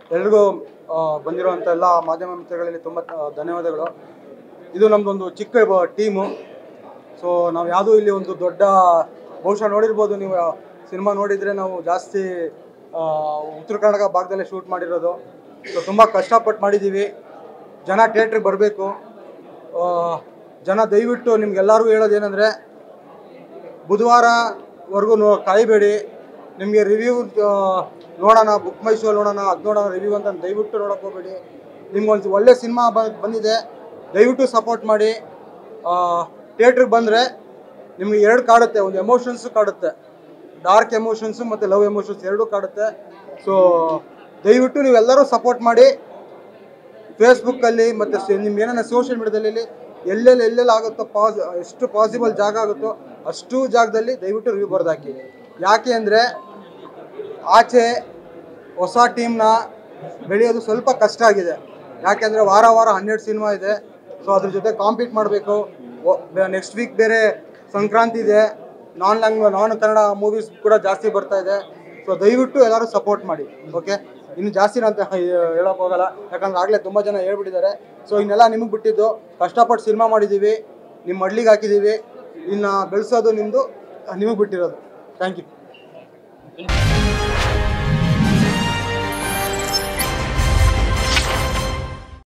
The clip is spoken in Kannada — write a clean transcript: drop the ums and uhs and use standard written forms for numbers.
ಎಲ್ರಿಗೂ ಬಂದಿರುವಂಥ ಎಲ್ಲ ಮಾಧ್ಯಮ ಮಿತ್ರಗಳಲ್ಲಿ ತುಂಬ ಧನ್ಯವಾದಗಳು. ಇದು ನಮ್ಮದೊಂದು ಚಿಕ್ಕ ಟೀಮು. ಸೊ ನಾವು ಯಾವುದೂ ಇಲ್ಲಿ ಒಂದು ದೊಡ್ಡ ಬಹುಶಃ ನೋಡಿರ್ಬೋದು, ನೀವು ಸಿನಿಮಾ ನೋಡಿದರೆ ನಾವು ಜಾಸ್ತಿ ಉತ್ತರ ಕರ್ನಾಟಕ ಭಾಗದಲ್ಲೇ ಶೂಟ್ ಮಾಡಿರೋದು. ಸೊ ತುಂಬ ಕಷ್ಟಪಟ್ಟು ಮಾಡಿದ್ದೀವಿ. ಜನ ಥಿಯೇಟ್ರಿಗೆ ಬರಬೇಕು. ಜನ ದಯವಿಟ್ಟು ನಿಮ್ಗೆಲ್ಲರಿಗೂ ಹೇಳೋದೇನೆಂದರೆ, ಬುಧವಾರವರೆಗೂ ಕಾಯಬೇಡಿ. ನಿಮಗೆ ರಿವ್ಯೂ ನೋಡೋಣ, ಬುಕ್ ಮೈ ಶೋ ನೋಡೋಣ, ಅದು ನೋಡೋಣ ರಿವ್ಯೂ ಅಂತ ದಯವಿಟ್ಟು ನೋಡೋಕೆ ಹೋಗಬೇಡಿ. ನಿಮ್ಗೊಂದು ಒಳ್ಳೆ ಸಿನಿಮಾ ಬಂದಿದೆ, ದಯವಿಟ್ಟು ಸಪೋರ್ಟ್ ಮಾಡಿ. ಥಿಯೇಟ್ರಿಗೆ ಬಂದರೆ ನಿಮಗೆ ಎರಡು ಕಾಡುತ್ತೆ, ಒಂದು ಎಮೋಷನ್ಸು ಕಾಡುತ್ತೆ, ಡಾರ್ಕ್ ಎಮೋಷನ್ಸು ಮತ್ತು ಲವ್ ಎಮೋಷನ್ಸ್ ಎರಡೂ ಕಾಡುತ್ತೆ. ಸೊ ದಯವಿಟ್ಟು ನೀವೆಲ್ಲರೂ ಸಪೋರ್ಟ್ ಮಾಡಿ. ಫೇಸ್ಬುಕ್ಕಲ್ಲಿ ಮತ್ತು ನಿಮ್ಮ ಏನೇನು ಸೋಷಿಯಲ್ ಮೀಡಿಯಾದಲ್ಲಿ ಎಲ್ಲೆಲ್ಲಿ ಆಗುತ್ತೋ ಎಷ್ಟು ಪಾಸಿಬಲ್ ಜಾಗ ಆಗುತ್ತೋ ಅಷ್ಟು ಜಾಗದಲ್ಲಿ ದಯವಿಟ್ಟು ರಿವ್ಯೂ ಬರೆದಾಕಿ. ಯಾಕೆ ಅಂದರೆ ಆಚೆ ಹೊಸ ಟೀಮ್ನ ಬೆಳೆಯೋದು ಸ್ವಲ್ಪ ಕಷ್ಟ ಆಗಿದೆ. ಯಾಕೆಂದರೆ ವಾರ 12 ಸಿನಿಮಾ ಇದೆ. ಸೊ ಅದ್ರ ಜೊತೆ ಕಾಂಪೀಟ್ ಮಾಡಬೇಕು. ನೆಕ್ಸ್ಟ್ ವೀಕ್ ಬೇರೆ ಸಂಕ್ರಾಂತಿ ಇದೆ. ನಾನ್ ಕನ್ನಡ ಮೂವೀಸ್ ಕೂಡ ಜಾಸ್ತಿ ಬರ್ತಾ ಇದೆ. ಸೊ ದಯವಿಟ್ಟು ಎಲ್ಲರೂ ಸಪೋರ್ಟ್ ಮಾಡಿ. ಓಕೆ, ಇನ್ನು ಜಾಸ್ತಿ ಅಂತ ಹೇಳೋಕೆ ಹೋಗಲ್ಲ, ಯಾಕಂದ್ರೆ ಆಗಲೇ ತುಂಬ ಜನ ಹೇಳ್ಬಿಟ್ಟಿದ್ದಾರೆ. ಸೊ ಇನ್ನೆಲ್ಲ ನಿಮಗೆ ಬಿಟ್ಟಿದ್ದು. ಕಷ್ಟಪಟ್ಟು ಸಿನಿಮಾ ಮಾಡಿದ್ದೀವಿ, ನಿಮ್ಮ ಮಡ್ಲಿಗೆ ಹಾಕಿದ್ದೀವಿ. ಇನ್ನು ಬೆಳೆಸೋದು ನಿಮ್ಮದು, ನಿಮಗೆ ಬಿಟ್ಟಿರೋದು. Thank you.